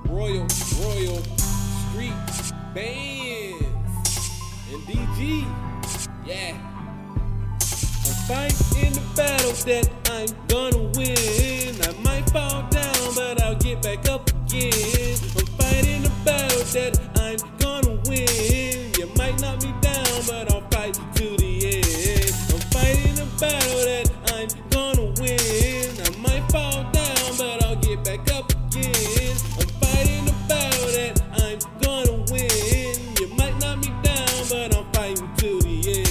Royal Street Bands and DG. Yeah. I'm fighting in the battle that I'm gonna win. I might fall down, but I'll get back up again. I'm fighting the battle that I'm gonna win. You might knock me down, but I'll fight to the end. I'm fighting the battle that I'm gonna win. I might fall down, but I'll get back up again. I'm fighting the battle that I'm gonna win. You might knock me down, but I'm fighting to the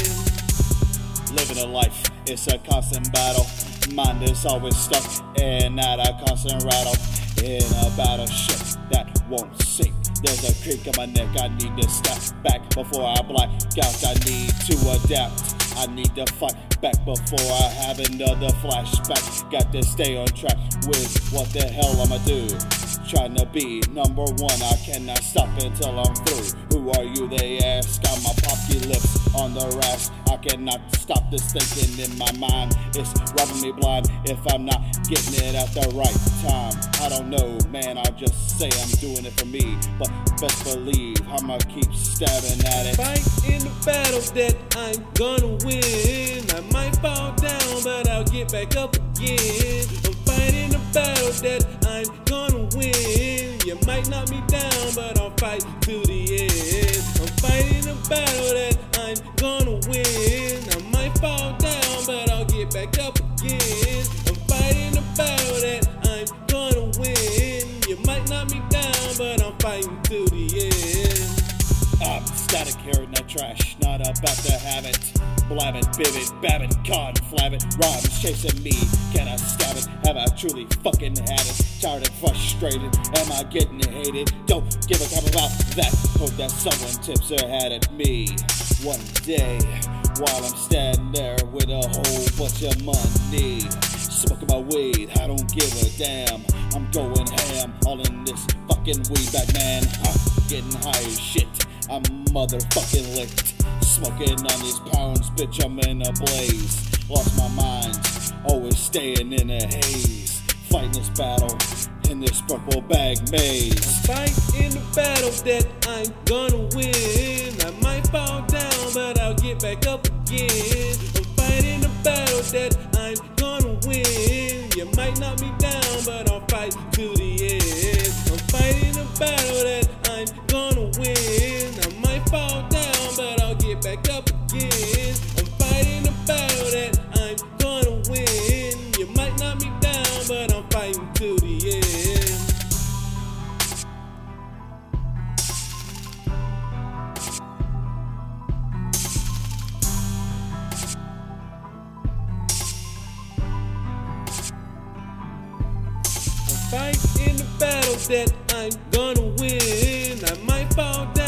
end. Living a life, it's a constant battle. Mind is always stuck in at a constant rattle. In a battleship that won't sink. There's a creak in my neck, I need to step back before I black out. I need to adapt, I need to fight back before I have another flashback. Got to stay on track with what the hell I'ma do. Trying to be number one, I cannot stop until I'm through. Who are you, they ask? Got my poppy lips on the rash. I cannot stop this thinking in my mind. It's rubbing me blind if I'm not getting it at the right time. I don't know, man, I'll just say I'm doing it for me. But best believe I'ma keep stabbing at it. Fight in the battle that I'm gonna win. I might fall down, but I'll get back up again. I'm fighting the battle that I'm gonna win. You might knock me down, but I'll fight to the end. I'm fighting the battle that I'm gonna win. I might fall down, but I'll get back up again. I'm fighting the battle that I'm gonna win. You might knock me down, but I'm fighting to the end. I'm static here in the trash, not about to have it. Blab it, bib it, bab it, con, flab it. Rhymes chasing me, can I stab it? Have I truly fucking had it? Tired and frustrated, am I getting hated? Don't give a crap about that. Hope that someone tips their hat at me one day, while I'm standing there with a whole bunch of money. Smoking my weed, I don't give a damn. I'm going ham, all in this fucking weed bag, man. I'm getting high as shit, I'm motherfucking licked. Smoking on these pounds, bitch, I'm in a blaze. Lost my mind, always staying in a haze. Fighting this battle in this purple bag maze. Fight in the battle that I'm gonna win. I might fall down, but I'll get back up again. I'm fighting the battle that I'm gonna win. You might knock me down, but I'll fight to the end. I'm fighting the battle that I'm gonna win. I might fall down, but I'll get back up again. I'm fighting the battle that I'm gonna win. You might knock me down, but I'm fighting to the end. Fight in the battle that I'm gonna win. I might fall down.